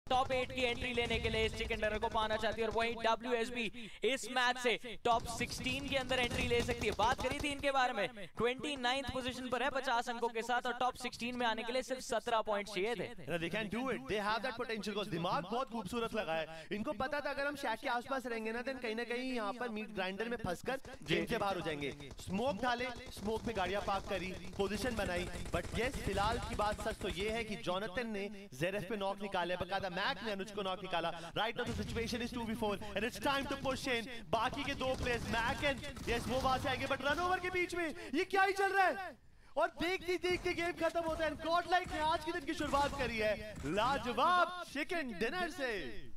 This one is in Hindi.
टॉप 8 की एंट्री लेने के लिए इस चिकन डिनर को पाना चाहती है और वहीं WSB इस मैच से टॉप 16 के अंदर एंट्री ले सकती है। बात करी थी इनके बारे में, 29th पोजीशन पर है 50 अंकों के साथ और टॉप 16 में आने के लिए सिर्फ 17 पॉइंट चाहिए थे। They can do it. They have that potential because दिमाग बहुत खूबसूरत लगा है। इनको पता था अगर हम शैक के आसपास रहेंगे ना तो कहीं ना कहीं यहाँ पर मीट ग्राइंडर में फंसकर गेम से बाहर हो जाएंगे। स्मोक डाले, स्मोक में गाड़ियां पार्क करी, पोजीशन बनाई, बट यस फिलहाल की बात सच तो ये है कि जोनाथन ने जेरेफ पे नॉक निकाले, बकायदा मैक ने अनुज को नॉक निकाला। Right now the situation is 2v4 and it's time to push in. बाकी के दो प्लेयर्स मैक एंड यस वो वहां से आएंगे, बट रन ओवर के बीच में ये क्या ही चल रहा है और देखते देखते गेम खत्म होता है। गॉड लाइक ने आज के दिन की शुरुआत करी है लाजवाब चिकन डिनर से।